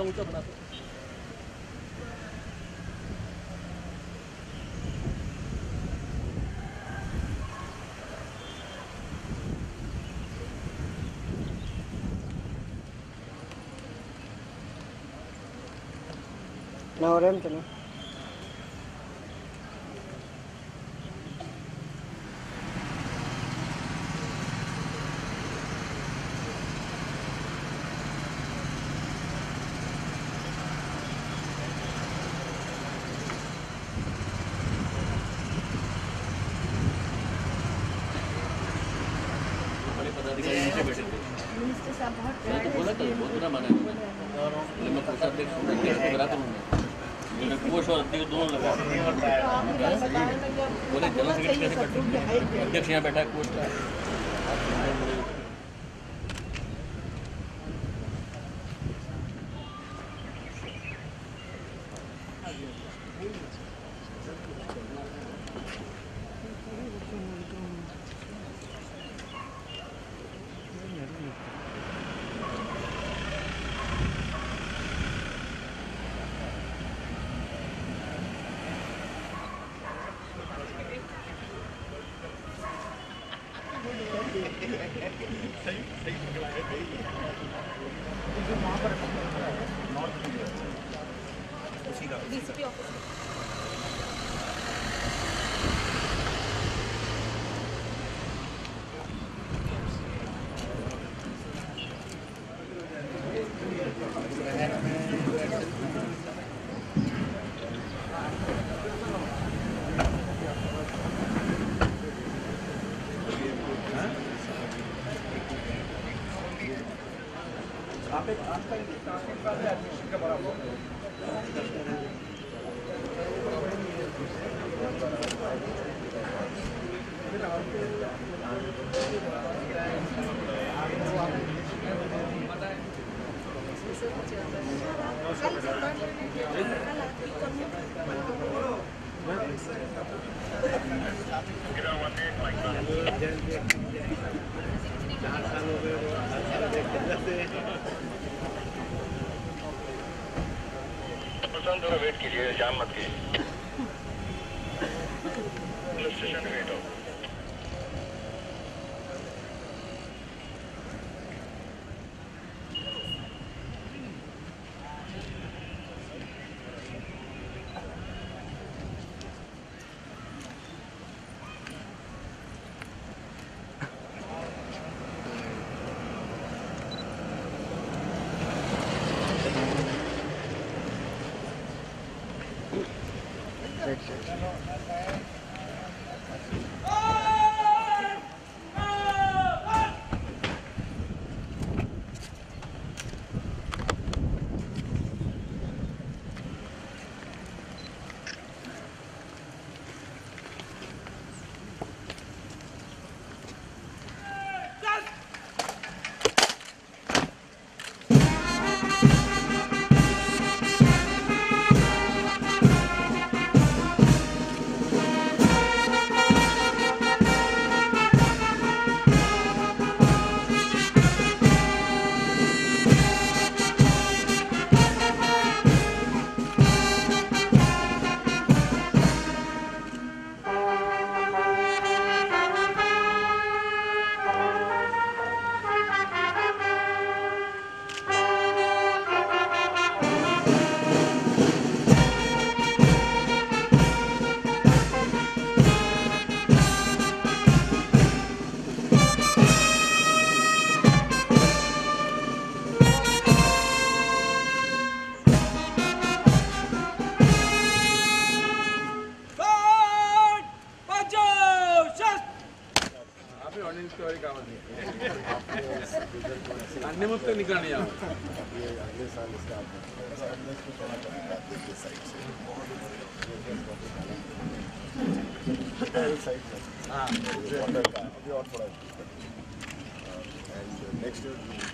ऊंचा बनाते हैं। Naorim to me. मिनिस्टर साहब बहुत बोला था बहुत बुरा माना है। मैं पूछा कोष और अध्यक्ष दोनों लगा बोले जनरल सेक्रेटरी कैसे करते, अध्यक्ष यहाँ बैठा है कोष का। डीसीपी ऑफिस एडमिशन का बड़ा थोड़ा वेट कीजिए, जाम मत कीजिए। स्टेशन वेट हो। अन्य मुफ्त निकला नहीं आप ये अगले साल इसका हाँ अभी और थोड़ा एंड नेक्स्ट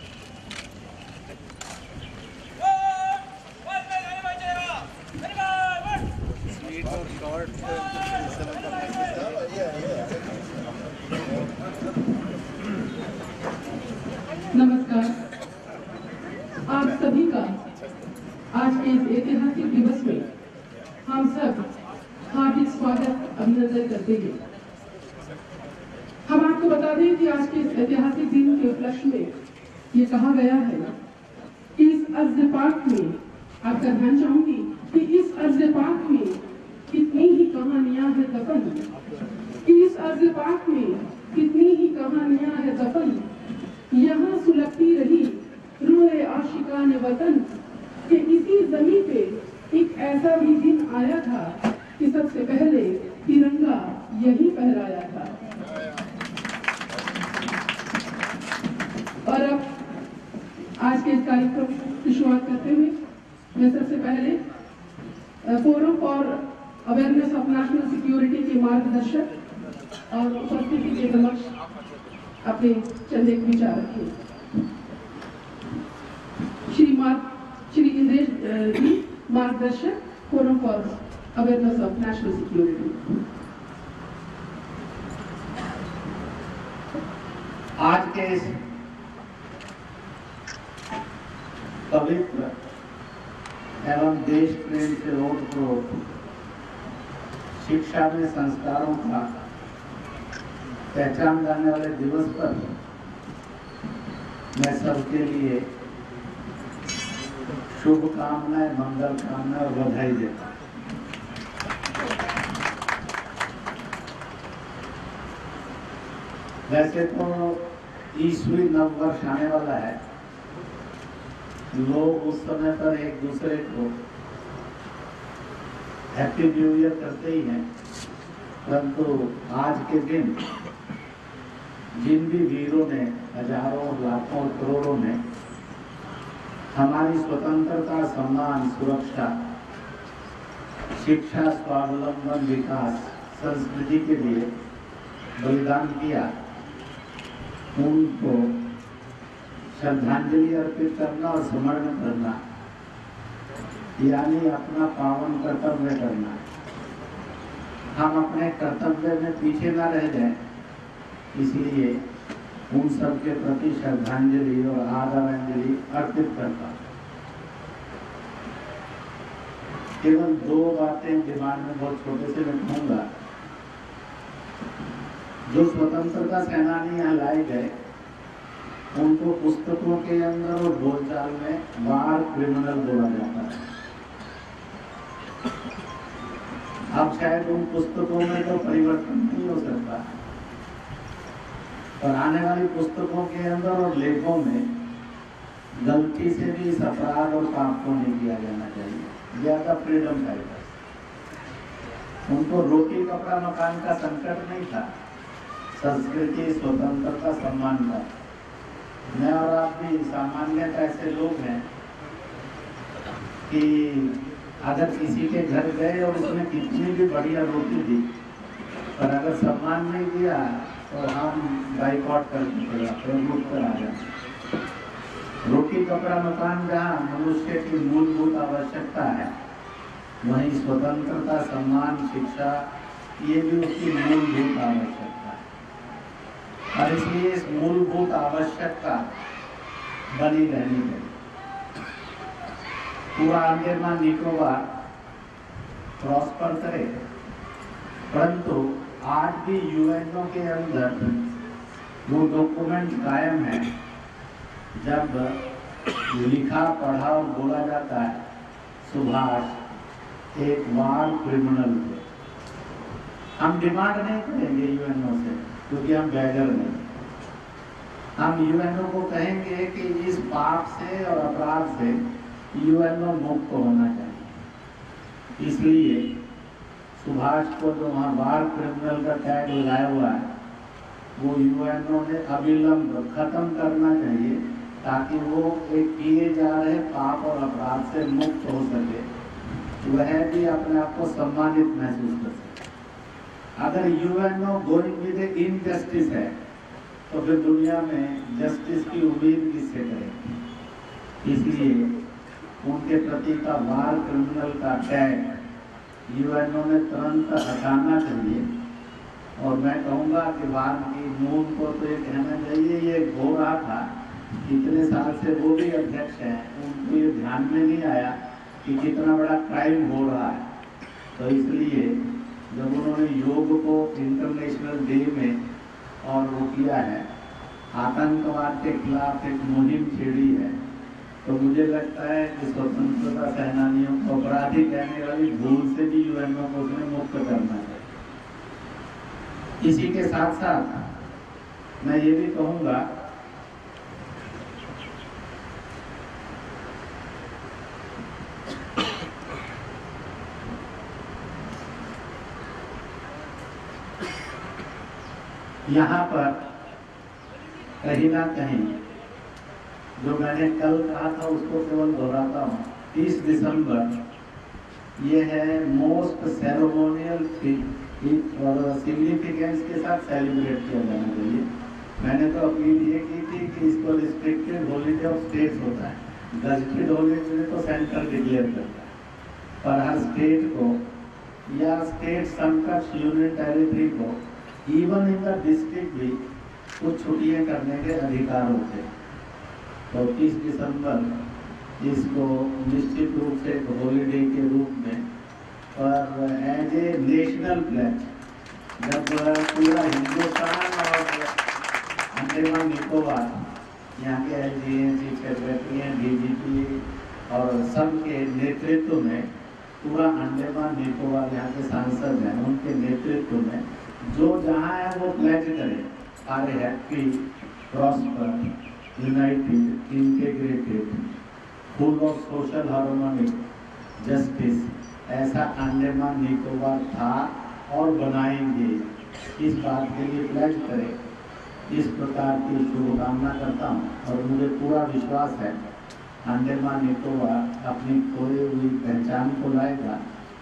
स्वीट और शॉर्ट नमस्कार, आप सभी का आज के इस ऐतिहासिक दिवस में हम सब हार्दिक स्वागत अभिनंदन करते हैं। हम आपको बता दें कि आज के इस ऐतिहासिक दिन के उपलक्ष्य में ये कहा गया है कि इस अर्ज़ पाक में, आपका ध्यान चाहूंगी कि इस अर्ज़ पाक में कितनी ही कहानियां हैं दफन, कि इस अर्ज़ पाक में कितनी ही कहानियां हैं दफन, यहाँ सुलगती रही रूहे आशिकान वतन, कि इसी जमीन पे एक ऐसा भी दिन आया था कि सबसे पहले तिरंगा यही फहराया था। और अब आज के इस कार्यक्रम की शुरुआत करते हुए मैं सबसे पहले forum for awareness of national security के मार्गदर्शक और उपस्थिति के समक्ष अपने चंदे के विचार रखे। श्री इंद्रेश जी, मार्गदर्शक forum for awareness of national security. आज के इस पवित्र एवं देश प्रेम से ओतप्रोत शिक्षा में संस्कारों का पहचान करने वाले दिवस पर मैं सबके लिए शुभकामनाएं, मंगल कामनाएं और बधाई देता हूं। वैसे तो ईस्वी नव वर्ष आने वाला है, लोग उस समय पर एक दूसरे को हैप्पी न्यू ईयर करते ही हैं, परंतु आज के दिन जिन भी वीरों ने, हजारों, लाखों, करोड़ों ने हमारी स्वतंत्रता, सम्मान, सुरक्षा, शिक्षा, स्वावलंबन, विकास, संस्कृति के लिए बलिदान किया, उनको श्रद्धांजलि अर्पित करना और स्मरण करना, यानी अपना पावन कर्तव्य करना। हम अपने कर्तव्य में पीछे न रह जाएं, इसलिए उन सब के प्रति श्रद्धांजलि और आदरांजलि अर्पित करता हूं। केवल दो बातें दिमाग में बहुत छोटे से मैं कहूंगा। जो स्वतंत्रता सेनानी यहाँ लाए गए, उनको पुस्तकों के अंदर और बोलचाल में वार क्रिमिनल बोला जाता है। अब शायद उन पुस्तकों में तो परिवर्तन नहीं हो सकता, और आने वाली पुस्तकों के अंदर और लेखों में गलती से भी इस अपराध और पाप को नहीं किया जाना चाहिए। ज्यादा फ्रीडम फाइटर्स, उनको रोटी कपड़ा मकान का संकट नहीं था, संस्कृति, स्वतंत्रता, सम्मान का। मैं और आप भी सामान्यतः ऐसे लोग हैं कि अगर किसी के घर गए और उसने कितनी भी बढ़िया रोटी दी, पर अगर सम्मान नहीं दिया तो हम बाइकआउट करके कर आ जाते। रोटी कपड़ा मकान जहाँ मनुष्य की मूलभूत आवश्यकता है, वहीं स्वतंत्रता, सम्मान, शिक्षा, ये भी उसकी मूलभूत आवश्यकता है। और इसलिए इस मूलभूत आवश्यकता बनी रहनी चाहिए। पूरा अंडमान निकोबार प्रॉस्पर करे, परंतु आज भी यूएनओ के अंदर वो डॉक्यूमेंट कायम है, जब लिखा, पढ़ा और बोला जाता है सुभाष एक वार क्रिमिनल थे। हम डिमांड नहीं करेंगे यूएनओ से, क्योंकि हम बैगर नहीं। हम यूएनओ को कहेंगे कि इस पाप से और अपराध से यूएनओ मुक्त होना चाहिए। इसलिए सुभाष को जो वहाँ वार क्रिमिनल का टैग लगाया हुआ है, वो यूएनओ ने अविलंब खत्म करना चाहिए, ताकि वो एक किए जा रहे पाप और अपराध से मुक्त हो सके, वह भी अपने आप को सम्मानित महसूस कर सके। अगर यूएनओ गोइंग विद इनजस्टिस है, तो फिर दुनिया में जस्टिस की उम्मीद किससे करें। इसलिए उनके प्रति का वार क्रिमिनल का टैग यूएनओ ने तुरंत हटाना चाहिए। और मैं कहूँगा कि वार की मून को तो ये कहना चाहिए, ये हो रहा था इतने साल से, वो भी अध्यक्ष हैं, उनको ये ध्यान में नहीं आया कि कितना बड़ा क्राइम हो रहा है। तो इसलिए जब उन्होंने योग को इंटरनेशनल डे में और वो किया है, आतंकवाद के खिलाफ एक मुहिम छेड़ी है, तो मुझे लगता है कि स्वतंत्रता सेनानियों को अपराधी कहने वाली भूल से भी यूएनओ को उसने मुक्त करना है। इसी के साथ साथ मैं ये भी कहूँगा यहाँ पर कहीं ना कहीं जो मैंने कल कहा था उसको केवल दोहराता हूँ। 30 दिसंबर ये है मोस्ट सेरेमोनियल और सिग्निफिकेंस के साथ सेलिब्रेट किया जाना चाहिए। मैंने तो अपील ये की थी कि इसको रिस्ट्रिक्टेड हॉलीडे ऑफ स्टेट्स होता है, गजटेड हॉलीडे तो सेंट्रल डिक्लेयर करता है, पर हर स्टेट को या स्टेट समकक्ष यूनियन टेरिटरी को इवन इन द डिस्ट्रिक्ट भी कुछ छुट्टियां करने के अधिकार होते हैं। तो 30 दिसंबर इसको निश्चित रूप से एक हॉलीडे के रूप में और एज ए नेशनल प्लेज, जब पूरा हिंदुस्तान और अंडमान निकोबार यहाँ के LGN चीफ सेक्रेटरी हैं, DGP और सब के नेतृत्व में पूरा अंडमान निकोबार यहाँ के सांसद हैं, उनके नेतृत्व में जो जहाँ है वो प्लेज करें, are happy, prosper, united, integrated, full of social harmony, justice, ऐसा अंडमान निकोबार था और बनाएंगे। इस बात के लिए प्लेज करें। इस प्रकार की शुभकामना करता हूँ और मुझे पूरा विश्वास है अंडमान निकोबार अपनी खोई हुई पहचान को लाएगा।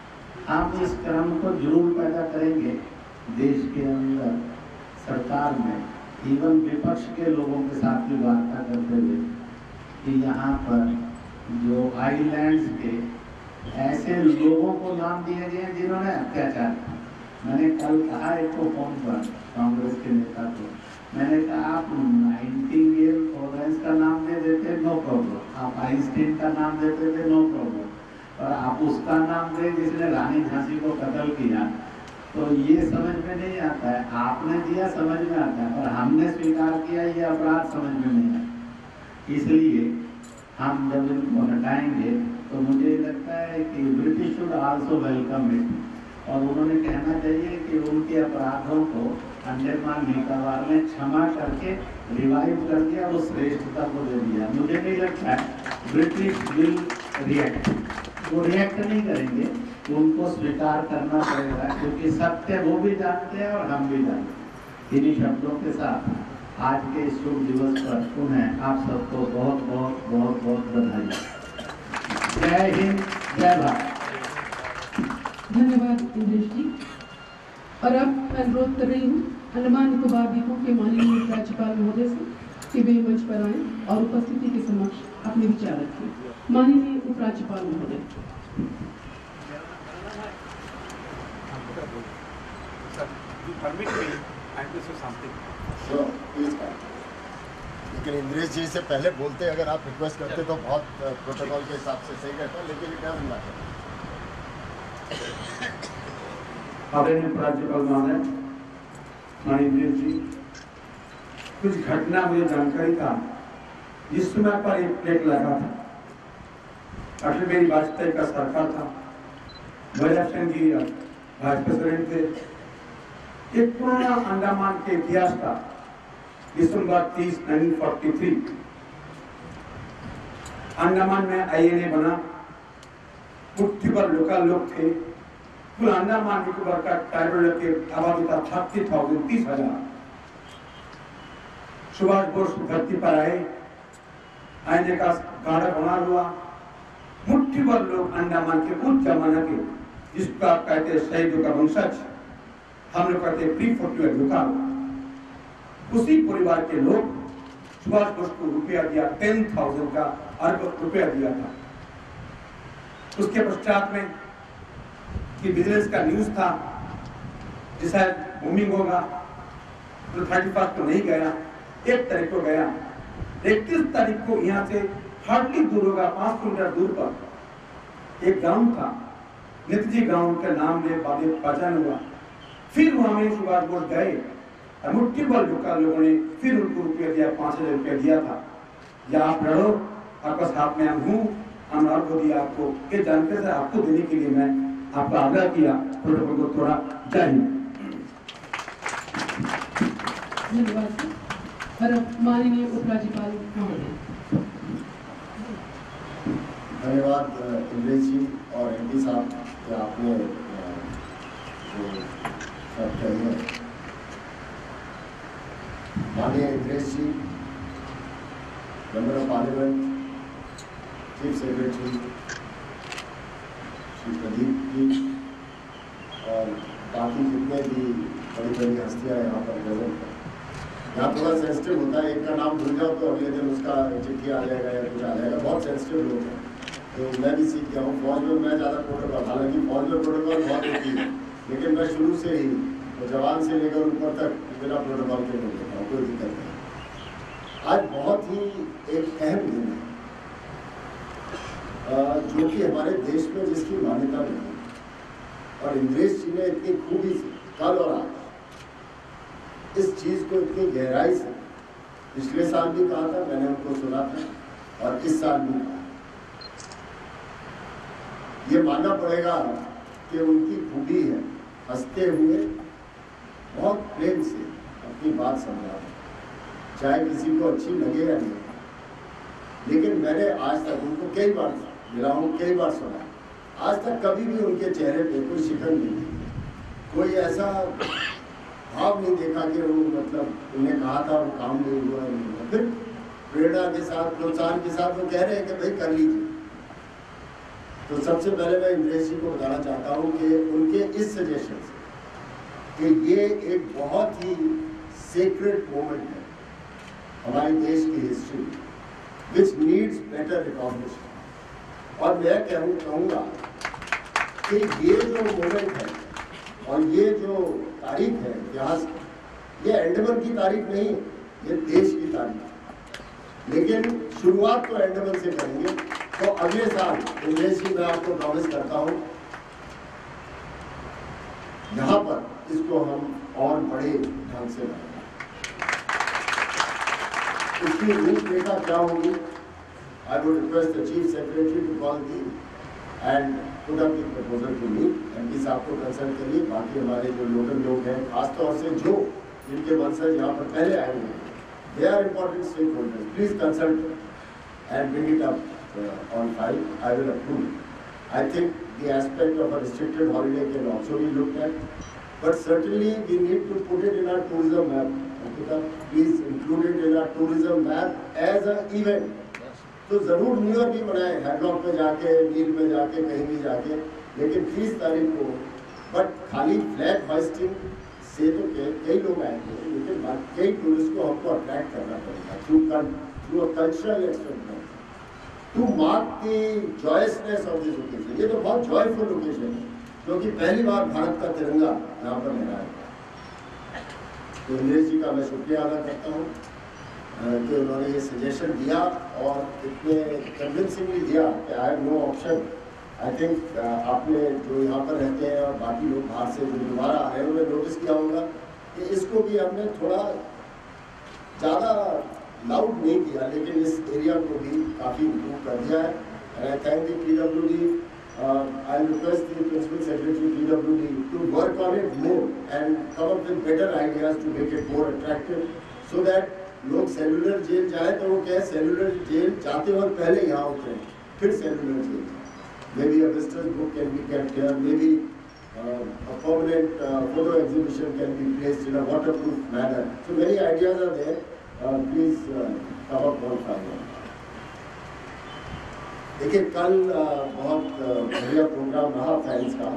हम इस क्रम को जरूर पैदा करेंगे देश के अंदर, सरकार में, इवन विपक्ष के लोगों के साथ भी वार्ता करते हुए कि यहाँ पर जो आइलैंड्स के ऐसे लोगों को नाम दिए गए जिन्होंने अत्याचार किया। मैंने कल कहा एक को फोन पर कांग्रेस के नेता को, मैंने कहा आप नाइटिंगेल फ्लोरेंस का नाम दे देते नो प्रॉब्लम, आप आइंस्टीन का नाम देते थे नो प्रॉब्लम, और आप उसका नाम दे जिसने रानी झांसी को कत्ल किया, तो ये समझ में नहीं आता है। आपने दिया समझ में आता है, पर हमने स्वीकार किया ये अपराध समझ में नहीं आता। इसलिए हम जब इनको हटाएंगे तो मुझे लगता है कि British should also welcome it, और उन्होंने कहना चाहिए कि उनके अपराधों को अंडमान निकोबार ने क्षमा करके रिवाइव कर दिया और उस श्रेष्ठता को दे दिया। मुझे नहीं लगता है ब्रिटिश विल रिएक्ट, वो रिएक्ट नहीं करेंगे, उनको स्वीकार करना पड़ेगा, क्योंकि सत्य वो भी जानते हैं और हम भी जानते हैं। इन्हीं शब्दों के साथ आज के इस शुभ दिवस पर पुनः आप सबको बहुत बहुत बहुत बहुत बधाई। जय हिंद, जय भारत। धन्यवाद इंद्रेश जी। और अब मैं अनुरोध कर रही हूँ अंडमान निकोबार द्वीपों के माननीय राज्यपाल महोदय से कि वे मंच पर आए और उपस्थिति के समक्ष अपने विचार रखें। माननीय उपराज्यपाल महोदय। लेकिन इंद्रेश जी से पहले बोलते अगर आप रिक्वेस्ट करते तो बहुत प्रोटोकॉल के हिसाब से सही रहता, लेकिन इट डजंट मैटर। आदरणीय उपराज्यपाल महोदय, माननीय इंद्रेश जी, कुछ घटना मुझे जानकारी था जिस समय पर एक प्लेट लगा था। अटल बिहारी वाजपेयी का सरकार था, भैरव सिंह जी वाइस प्रेसिडेंट थे। एक पुराना अंडमान के इतिहास का दिसंबर 30, 1943 अंडमान में INA बना। मुट्ठी भर लोकल लोग थे। पूरा अंडमान निकोबार का ट्राइबल की आबादी था 30,000, 30,000। सुभाष बोस धरती पर आए, INA का गाढ़ा बना हुआ। मुट्ठी भर लोग अंडमान के उस जमाना के, जिसको आप कहते हैं शहीदों का वंशज, हम लोग कहते हैं प्री-42 लोकल, उसी परिवार के लोग सुभाष बोस को रुपया दिया, 10,000 का अर्ब रुपया दिया था। उसके पश्चात में कि बिजनेस का न्यूज था जिससे बूमिंग होगा, तो 31 को नहीं गया, 1 तारीख को गया। 31 तारीख को यहाँ से हार्डली दूर होगा, 5 किलोमीटर दूर पर एक गांव था, नितजी गांव के नाम में पहचान हुआ। फिर वहां में सुभाष बोस गए और मुट्ठी भर लोगों ने फिर उनको रुपया दिया, 5,000 रुपया दिया था, या आप लड़ो, आपका साथ में हम हूँ, हम आपको दिया। आपको ये जानकर से आपको देने के लिए मैं आपका आग्रह किया, प्रोटोकॉल को थोड़ा जाहिर। धन्यवाद सर। और माननीय उपराज्यपाल महोदय। धन्यवाद इंद्रेश जी और एमपी साहब कि आपने जो सब कही है। माननीय Indresh ji, member of parliament, chief secretary Shri Pradeep ji और बाकी जितने भी बड़ी बड़ी हस्तियाँ यहाँ पर प्रेजेंट हैं। यहाँ थोड़ा सेंसिटिव होता है, एक का नाम भूल जाओ तो अगले दिन उसका चिट्ठी आ जाएगा या कुछ आ जाएगा, बहुत सेंसिटिव लोग हैं। तो मैं भी सीख गया हूँ। फौज में मैं ज़्यादा प्रोटोकॉल, हालांकि फौज में प्रोटोकॉल बहुत होती है, लेकिन मैं शुरू से ही तो जवान से लेकर ऊपर तक बिना प्रोटोकॉल के बोल देता हूँ, कोई दिक्कत नहीं। आज बहुत ही एक अहम दिन है जो कि हमारे देश में जिसकी मान्यता नहीं है, और इंद्रेश जी ने इतनी खूबी से कल और आज इस चीज़ को इतनी गहराई से पिछले साल भी कहा था, मैंने उनको सुना था, और इस साल भी कहा। ये मानना पड़ेगा कि उनकी खूबी है हंसते हुए बहुत प्रेम से अपनी बात समझा, चाहे किसी को अच्छी लगे या नहीं। लेकिन मैंने आज तक उनको कई बार मिला हूँ, कई बार सुना, आज तक कभी भी उनके चेहरे पे कोई शिकन नहीं थी, कोई ऐसा भाव नहीं देखा कि वो मतलब उन्हें कहा था वो काम नहीं हुआ, नहीं हुआ। फिर प्रेरणा के साथ, प्रोत्साहन के साथ वो कह रहे हैं कि भाई कर लीजिए। तो सबसे पहले मैं इंद्रेश जी को बताना चाहता हूँ कि उनके इस सजेशन से कि ये एक बहुत ही सेक्रेड मोमेंट है हमारे देश की history which needs better recognition. और मैं कहूँगा कि ये जो मोमेंट है और ये जो तारीख है इतिहास, ये अंडमान की तारीख नहीं है, ये देश की तारीख है। लेकिन शुरुआत तो अंडमान से करेंगे। तो अगले साल इंद्रेश जी, मैं आपको प्रॉमिस करता हूँ, यहाँ पर इसको हम और बड़े ढंग से करेंगे। इसकी रूपरेखा क्या होगी? I would request the chief secretary to call the and put up the proposal to me, and इस आपको कंसल्ट करिए। बाकी हमारे जो लोकल लोग हैं, खासतौर से जो जिनके वंशज यहाँ पर पहले आए हुए हैं, they are important stakeholders. Please consult and bring it up on file. I will approve. I think the aspect of a restricted holiday can also be looked at, but certainly we need to put it in our tourism map. Please include it in our tourism map as an event. तो जरूर new year भी मनाए, Hadlock में जाके, मील में जाके, कहीं भी जाके, लेकिन 30 तारीख को। बट खाली फ्लैग होइस्टिंग से तो कई लोग आएंगे, लेकिन कई टूरिस्ट को हमको अट्रैक्ट करना पड़ेगा through a cultural experiment to mark the joyousness of this occasion. ये तो बहुत जॉयफुल ओकेजन है, क्योंकि पहली बार भारत का तिरंगा यहाँ पर लहराएगा। तो इंद्रेश जी का मैं शुक्रिया अदा करता हूँ कि उन्होंने ये सजेशन दिया और इतने कन्विंसिंगली दिया कि I have no option. I think आपने जो यहाँ पर रहते हैं और बाकी लोग बाहर से जो दोबारा आए हैं, उन्होंने नोटिस किया होगा कि इसको भी हमने थोड़ा ज़्यादा लाउड नहीं किया, लेकिन इस एरिया को भी काफ़ी इम्प्रूव कर दिया है। And I thank the PWD. I request the Principal Secretary PWD to work on it more and come up with better ideas to make it more attractive, so that लोग Cellular Jail जाए तो वो क्या, cellular jail जाते वक्त पहले यहाँ उतरे, फिर सेलुलर जेल जाए। Maybe a visitor's book can be kept here, maybe a permanent photo exhibition can be placed in a waterproof manner. So many ideas are there. Please come up on file. देखिए, कल बहुत बढ़िया programme रहा fans का,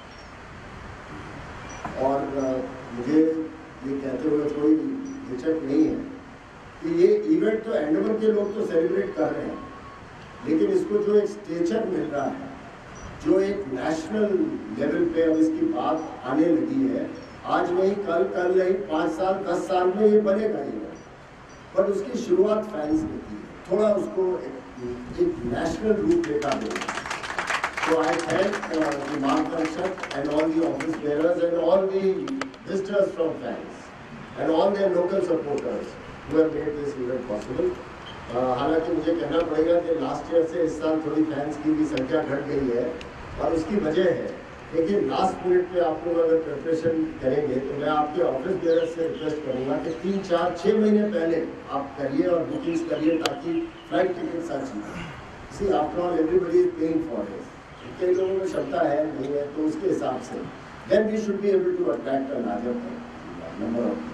और मुझे ये कहते हुए कोई हिचक नहीं है कि ये इवेंट तो अंडमान के लोग तो सेलिब्रेट कर रहे हैं, लेकिन इसको जो एक स्टेचर मिल रहा है, जो एक नेशनल लेवल पे अब इसकी बात आने लगी है, आज नहीं कल नहीं 5 साल 10 साल में ये बनेगा इवेंट, पर उसकी शुरुआत फैंस ने की है। थोड़ा उसको एक नेशनल रूपरेखा देगा। तो So I thank the Margdarshak and all the office bearers and all the visitors from fans and all their local supporters who have made this event possible. हालांकि मुझे कहना पड़ेगा कि लास्ट ईयर से इस साल थोड़ी फैंस की भी संख्या घट गई है और उसकी वजह है, लेकिन लास्ट मिनट पे आप लोग अगर प्रिपरेशन करेंगे तो मैं आपके ऑफिस बेयर से रिक्वेस्ट करूंगा कि 3, 4, 6 महीने पहले आप करिए और बुकिंग्स करिए ताकि फ्लाइट टिकट्स अच्छी सी after all everybody is paying for this. कई लोगों में क्षमता है नहीं है तो उसके हिसाब से then we should be able to attract a larger number of.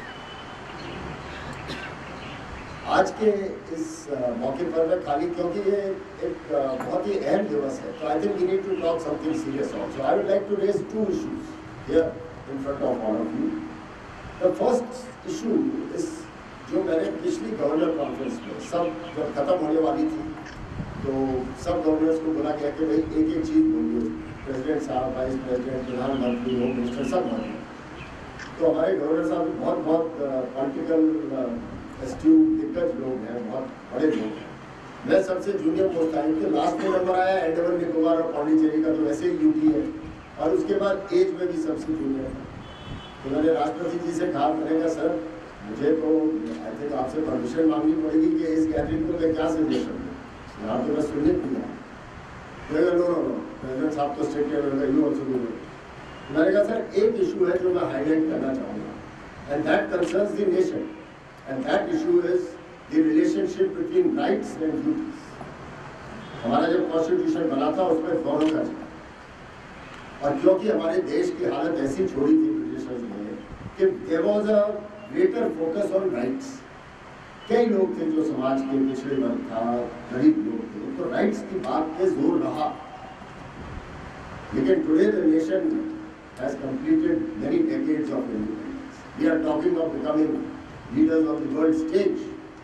आज के इस मौके पर मैं खाली क्योंकि ये एक बहुत ही अहम दिवस है तो I think we need to talk something serious also. I would like to raise 2 issues here in front of all of you. The first issue is जो मैंने पिछली गवर्नर कॉन्फ्रेंस में सब जब खत्म होने वाली थी तो सब गवर्नर्स को बोला गया कि भाई एक एक चीज़ बोलिए, प्रेसिडेंट साहब, वाइस प्रेसिडेंट, प्रधानमंत्री, होम मिनिस्टर सब बोलिए। तो हमारे गवर्नर साहब बहुत पॉलिटिकल एस्ट्यूट दिग्गज लोग हैं, बहुत बड़े लोग हैं। मैं सबसे जूनियर पोस्ट आई कि लास्ट में नंबर आया अंडमान निकोबार और पौंडीचेरी का तो वैसे ही यूटी है और उसके बाद एज में भी सबसे जूनियर है। तो मैंने राष्ट्रपति जी से कहा, मैंने कहा सर मुझे तो आई थिंक आपसे परमिशन मांगनी पड़ेगी कि इस गैदरिंग को मैं क्या सजेशन दूँ, यहाँ तो मैं सुनने नहीं आया। नो प्रेसिडेंट साहब तो स्टेट यू ऑल्सो डू। मैंने कहा सर एक इशू है जो मैं हाईलाइट करना चाहूँगा and that concerns the nation and that issue is the relationship between rights and duties. हमारा जब कॉन्स्टिट्यूशन बना था उसमें दोनों का था और क्योंकि हमारे देश की हालत ऐसी छोड़ी थी ब्रिटिशर्स ने कि there was a greater focus on rights. कई लोग थे जो समाज के पिछड़े वर्ग था, गरीब लोग थे, तो राइट्स की बात पे जोर रहा। लेकिन today the nation has completed many decades of independence. We are talking of becoming leaders of the world stage,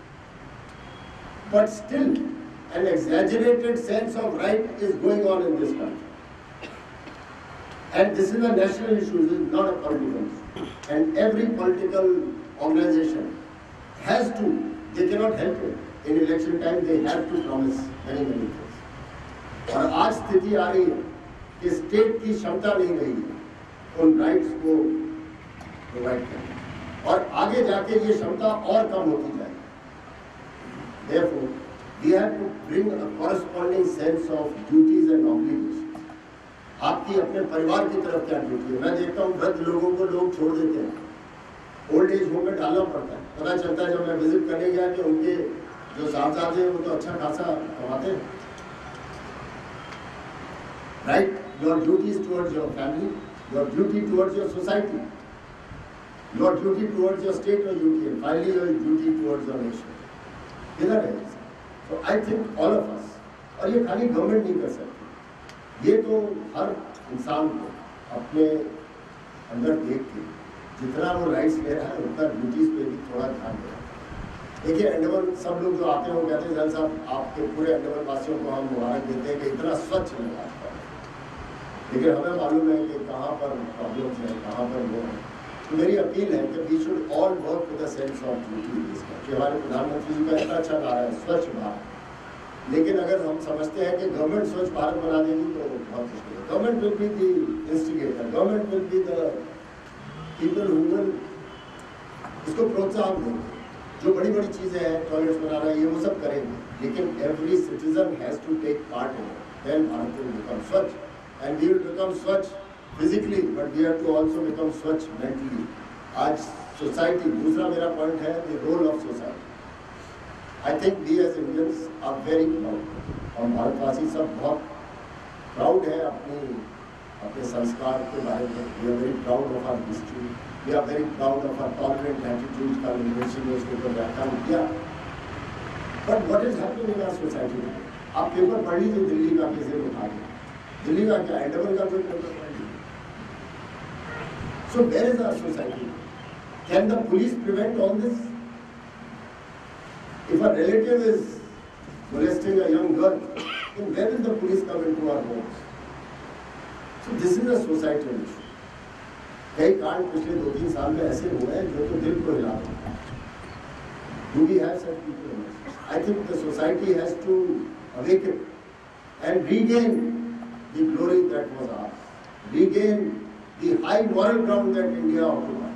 but still an exaggerated sense of right is going on in this country, and this is a national issue, this is not a political issue, and every political organization has to, they cannot help it, in election time they have to promise many things। और आज स्थिति आ रही है कि state की क्षमता नहीं रही है उन राइट्स को प्रोवाइड करने, और आगे जाके ये क्षमता और कम होती जाएगी। Therefore, we have to bring a corresponding sense of duties and obligations. आपकी अपने परिवार की तरफ क्या ड्यूटी है? मैं देखता हूँ वृद्ध लोगों को लोग छोड़ देते हैं, ओल्ड एज होम में डालना पड़ता है। पता चलता है जब मैं विजिट करने गया कि उनके जो साहबजादे हैं वो तो अच्छा खासा कमाते हैं। Right? Your duties towards your family, your duty towards your society, your duty towards your state or UT, and finally your duty towards your nation. इधर है। So I think all of us, और ये खाली government नहीं कर सकती, ये तो हर इंसान को अपने अंदर देख के जितना वो राइट्स ले रहा है उतना ड्यूटीज पे भी थोड़ा ध्यान दे रहा है। देखिए अंडमान सब लोग जो आते हैं वो कहते हैं जल साहब आपके पूरे अंडमान वासियों को हम मुबारक देते हैं कि इतना स्वच्छ लगा, लेकिन हमें मालूम है कि कहाँ पर प्रॉब्लम्स हैं, कहाँ पर वो है। तो मेरी अपील है कि we should all work with a sense of duty. कि हमारे प्रधानमंत्री जी का इतना अच्छा नारा है स्वच्छ भारत, लेकिन अगर हम समझते हैं कि गवर्नमेंट स्वच्छ भारत बना देगी तो बहुत मुश्किल है। Government will be the instigator, government will be the people who will इसको प्रोत्साहन देंगे। जो बड़ी बड़ी चीज़ें हैं टॉयलेट्स बनाना ये वो सब करेंगे, लेकिन every citizen has to take part in it, then Bharat will become स्वच्छ, एंड वी विल बिकम स्वच्छ physically, but we have to also become swachh mentally. आज society, दूसरा मेरा point है the role of society. I think we as Indians are very proud, और भारतवासी सब बहुत proud है अपने संस्कार के बारे में। We are very proud of our history. We are very proud of our tolerant attitudes का लिबरेशन में उसके ऊपर व्याख्यान किया। But what is happening in our society? आप पेपर पढ़ लीजिए दिल्ली का कैसे उठा के, दिल्ली का क्या अंडमान का कोई पेपर पढ़ लीजिए। So where is our society? Can the police prevent all this? If a relative is molesting a young girl, then where will the police come into our homes? So this is a societal issue. कई कांड पिछले 2-3 साल में ऐसे हुए हैं जो तो दिल को हिला देते हैं। Do we have such people? I think the society has to awaken and regain the glory that was ours, regain the high moral ground that India occupied.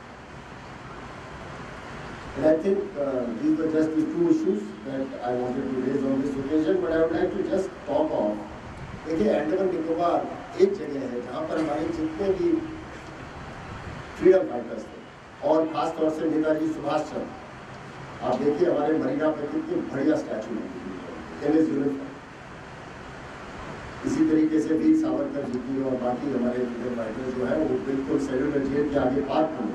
And I think these were just the two issues that I wanted to raise on this occasion, but I would like to just talk of, देखिए अंडमान निकोबार एक जगह है जहाँ पर हमारे जितने भी freedom fighters थे, और खास तौर से नेताजी सुभाष चंद्र, आप देखिए हमारे मरीना पे कितनी बढ़िया स्टैचू है, यूनिफॉर्म। इसी तरीके से वीर सावरकर जी की और बाकी हमारे फ्रीडम फाइटर जो है वो बिल्कुल सेलुलर जेल के आगे पार्क में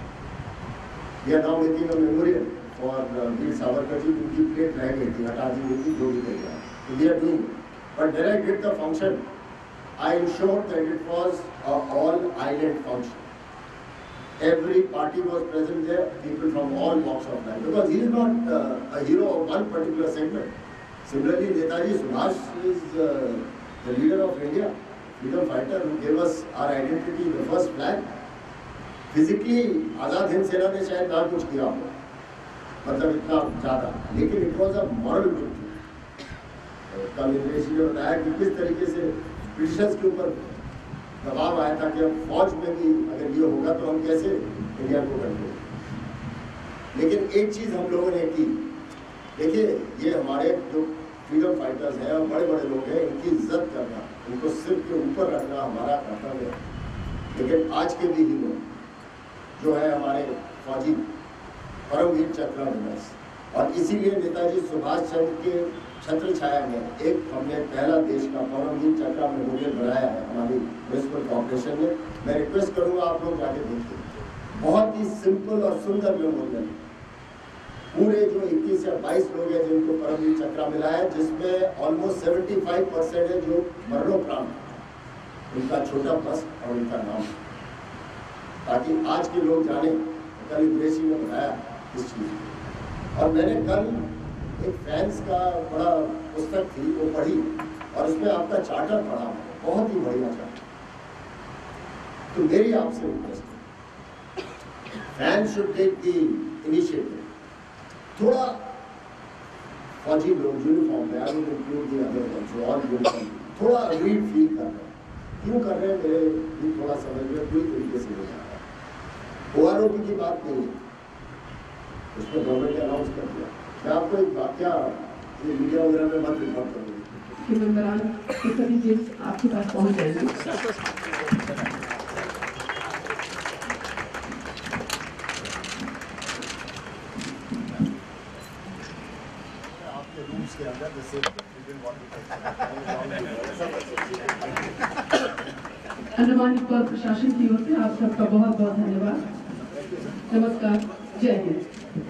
We are now making a memorial for Veer Savarkar ji, उनकी प्लेट रह गई थी, हटा दी गई थी, जो भी करेगा, तो we are doing it. But when I did the function, I ensured that it was an all-island function. Every party was present there, people from all walks of life, because he is not a hero of one particular segment. Similarly, Netaji Subhash is the leader of India, freedom fighter who gave us our identity, the first flag. Physically Azad Hind Sena ने शायद ना कुछ किया हो, मतलब इतना ज़्यादा, लेकिन it was a moral victory. कल इंद्रेश जी ने बताया कि किस तरीके से ब्रिटिशर्स के ऊपर दबाव आया था कि अब फौज में भी अगर ये होगा तो हम कैसे इंडिया को कंट्रोल। लेकिन एक चीज़ हम लोगों ने की, देखिए ये हमारे जो फ्रीडम फाइटर्स हैं और बड़े बड़े लोग हैं, इनकी इज्जत करना, इनको सिर के ऊपर रखना हमारा कर्तव्य है। लेकिन आज के भी हीरो जो है हमारे फौजी परमवीर चक्र दिवस, और इसीलिए नेताजी सुभाष चंद्र के छत्र छाया में एक हमने पहला देश का परमवीर चक्र मेमोरियल बनाया है हमारी म्युनिसिपल कॉर्पोरेशन ने। मैं रिक्वेस्ट करूंगा आप लोग जाके देखिए, बहुत ही सिंपल और सुंदर मेमोरियल। पूरे जो 21 या 22 लोग हैं जिनको परमवीर चक्र मिला है, जिसमें ऑलमोस्ट 75% है जो मरणोपरांत, उनका छोटा बस और उनका नाम, ताकि आज के लोग जाने। कल इंद्रेशी ने बताया इस चीज़ को, और मैंने कल एक फैंस का बड़ा पुस्तक थी वो पढ़ी, और उसमें आपका चार्टर पढ़ा, बहुत ही बढ़िया चार्टर। तो मेरी आपसे रिक्वेस्ट है, fans should take the initiative. थोड़ा फौजी लोग यूनिफॉर्म में, I would include the other also, all uniform, थोड़ा रीड फील कर रहे हैं, क्यों कर रहे हैं मेरे भी थोड़ा समझ में पूरी तरीके से नहीं आ रहा। OROP की बात नहीं है, उसमें गवर्नमेंट ने अनाउंस कर दिया। मैं आपको एक वाक्या ये मीडिया वगैरह में मत रिकॉर्ड करूँगी कि मेम्बरान के सभी जिस आपके पास पहुँच जाएंगे। आपके रूम्स के अंदर जैसे अंडमान निकोबार प्रशासन की ओर से आप सबका बहुत बहुत धन्यवाद। नमस्कार, जय हिंद।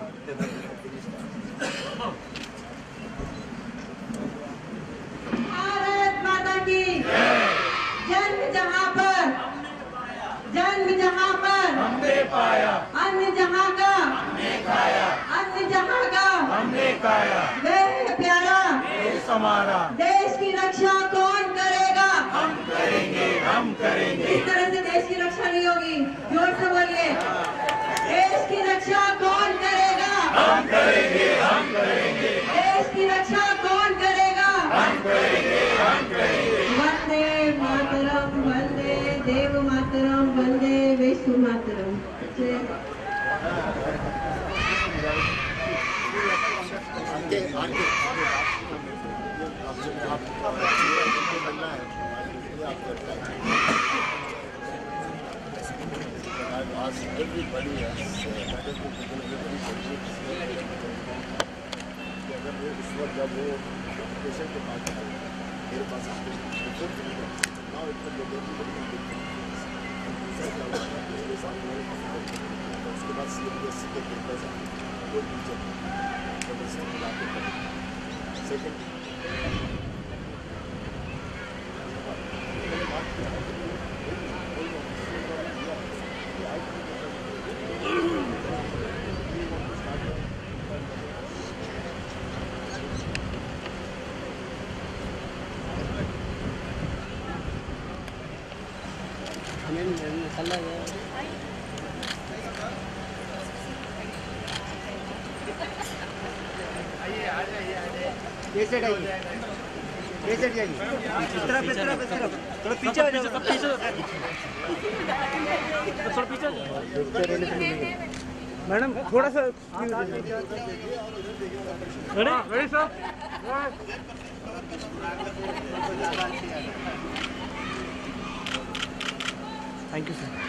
भारत माता की जन्म जहाँ पर हमने पाया, अन्य जहाँ का हमने खाया, अन्य जहाँ का हमने खाया, वह प्यारा देश हमारा, देश की रक्षा कौन करेगा? हम करेंगे, हम करेंगे। इस तरह से देश की रक्षा नहीं होगी, जोर से बोलिए, देश की रक्षा कौन करेगा? हम करेंगे, हम करेंगे। देश की रक्षा कौन करेगा? हम करेंगे, हम करेंगे। वंदे मातरम, वंदे देव मातरम, वंदे विश्व मातरम। everybody has that is the अगर वो उस वक्त जब वो पेशेंट के पास आए, मेरे पास नाउ इट उसके बाद CBSE के पेपर्स आए, वो टीचर सेकेंड ये सेट है। थोड़ा पीछे आ जाओ, थोड़ा पीछे मैडम, थोड़ा सा ready sir. Thank you sir.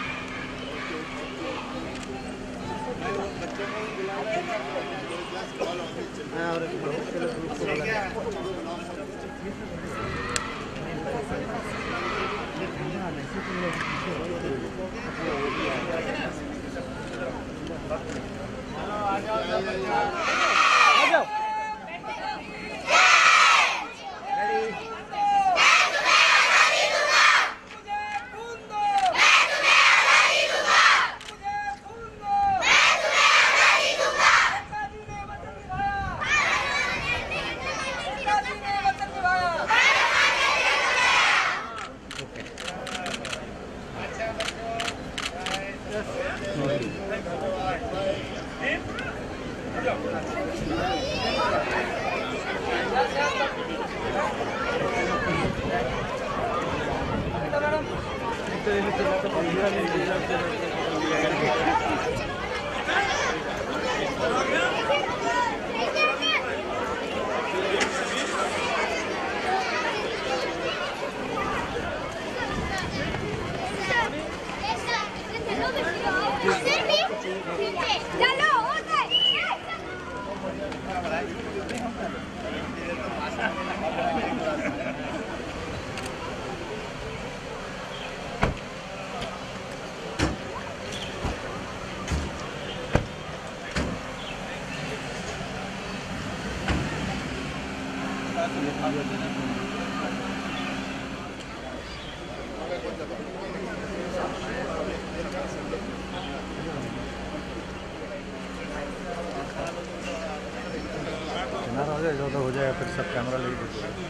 हो जाएगा फिर सब कैमरा लेके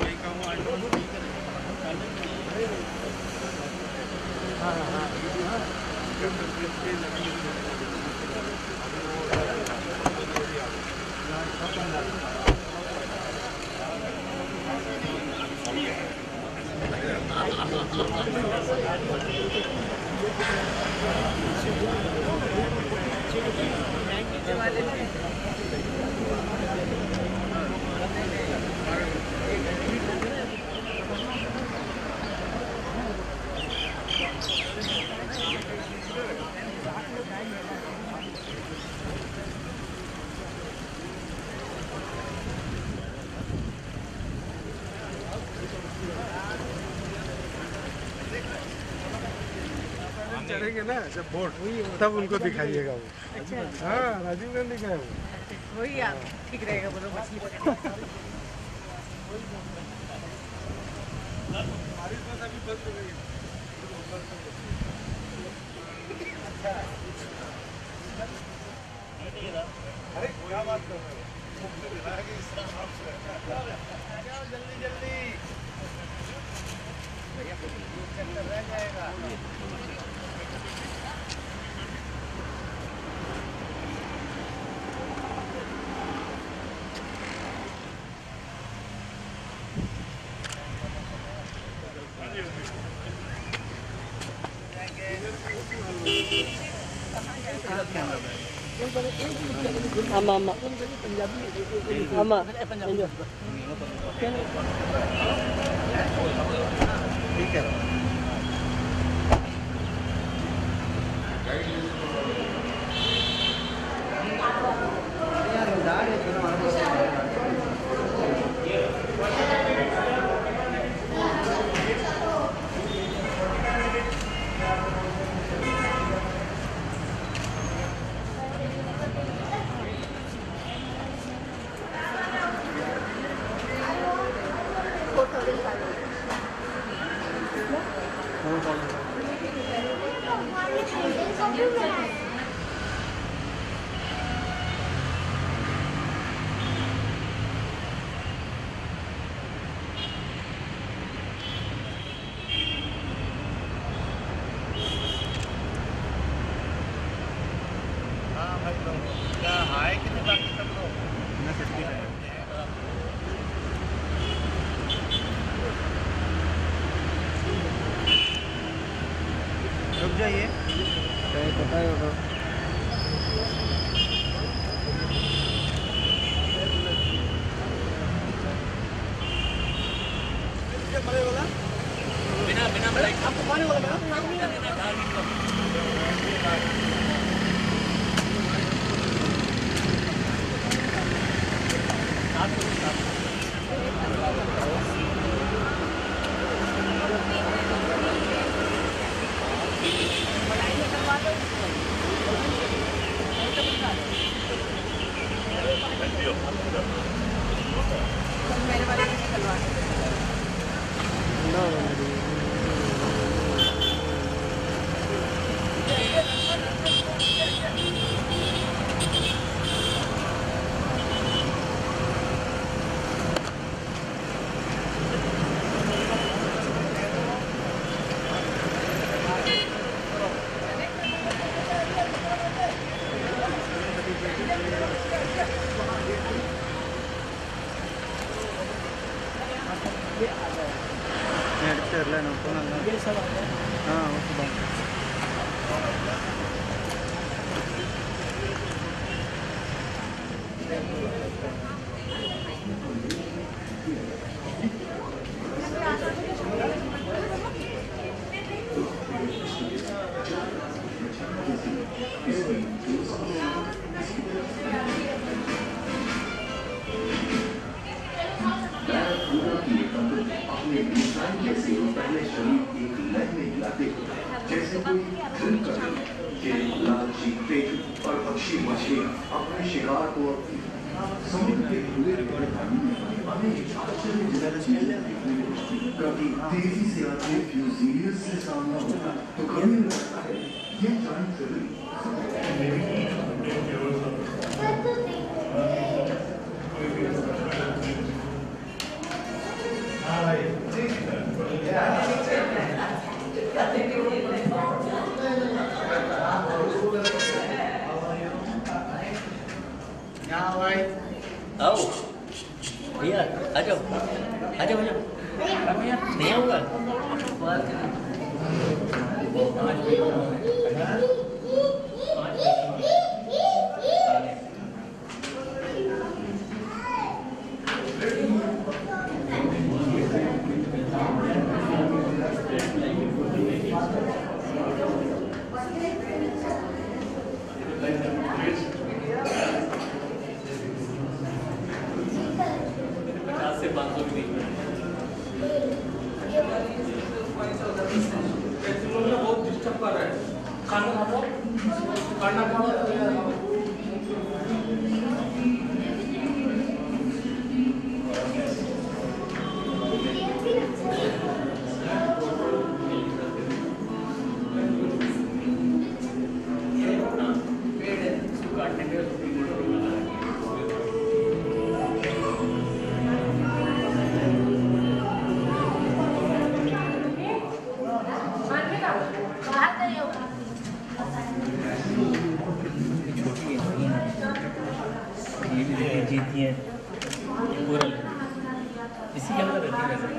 चढ़ेंगे ना जब बोर्ड तब उनको दिखाइएगा वो। अच्छा। हाँ, राजीव गांधी का है वो। वही आप ठीक रहेगा, बोलो मछली पकड़ने। हमारे पास अभी बंद हो गई है। अरे क्या बात कर रहे हो? जल्दी जल्दी रह जाएगा। ஆமா ஆமா ஆமா ठीक है। आए कि नहीं बाकी सब लोग जाइए। पता है वो बिना बिना आपको पानी वाला मेरे वाले की निकलवा जैसे कोई ड्रिल करे कि लालची पेट और पक्षी मछलियां अपने शिकार को समुद्र के खुले पानी में अनेक आश्चर्यजनक चीजें देखने को मिलती हैं। कभी तेजी से आते फ्यूजीलियस से सामना होता तो कभी लगता है ये टाइम ट्रेवल आओ भैया आ जाओ आ जाओ भैया नहीं होगा जीती है ओरल इसी के अंदर रहती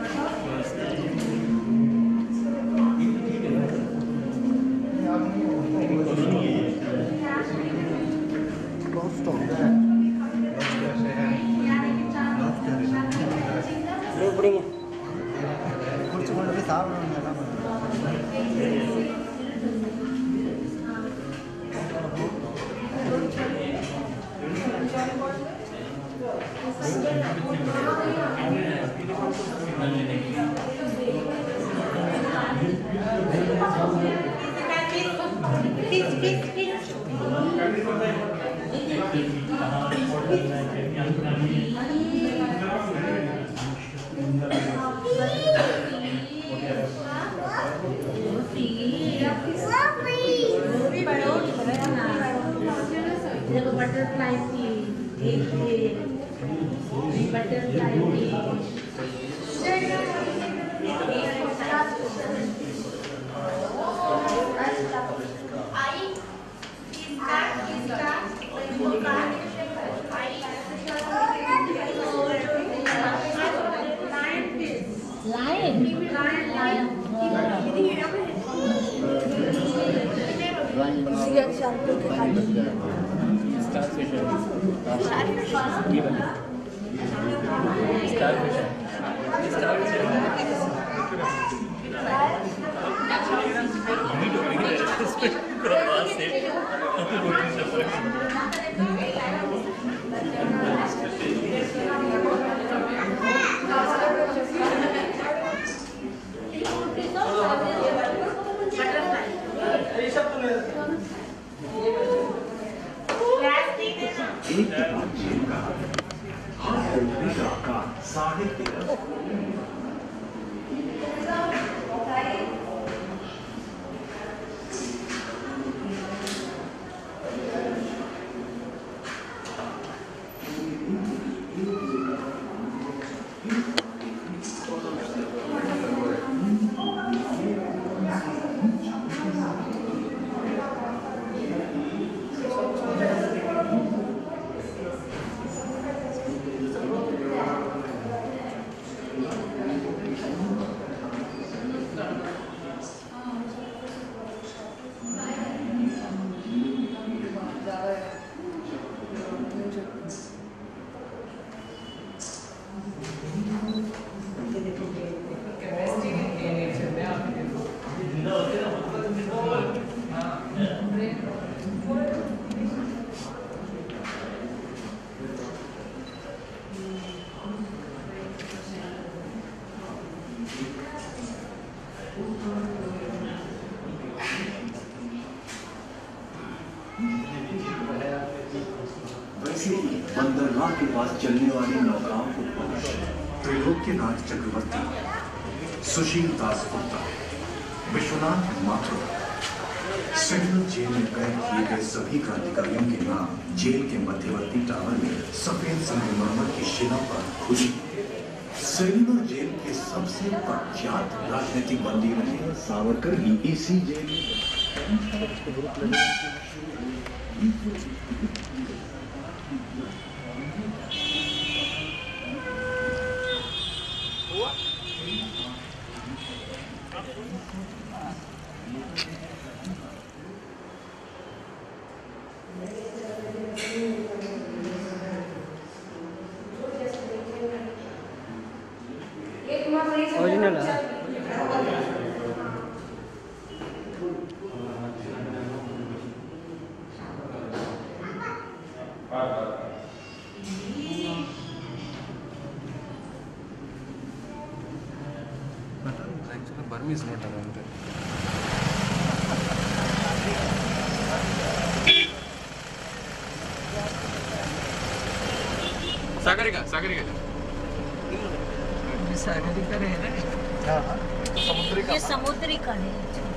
बटरफ्लाई lion. ये वाला एक के बाद जेल का हर कोठरी का आकार 13.5 वैसे ही बंदरगाह के पास चलने वाली नौकाओं को त्रिलोक्यनाथ चक्रवर्ती, सुशील दास गुप्ता, विश्वनाथ माथुर, सेंट्रल जेल में कैद किए गए सभी क्रांतिकारियों के नाम जेल के मध्यवर्ती टावर में सफेद संगमरमर की शिला पर खुली। सेल्युलर जेल के सबसे प्रख्यात राजनीतिक बंदी रहे सावरकर भी इसी जेल में। ओरिजिनल है। Burmese is not around there. Sagarika Sagarika Sagarika है ना। हाँ समुद्री का ये समुद्री का है।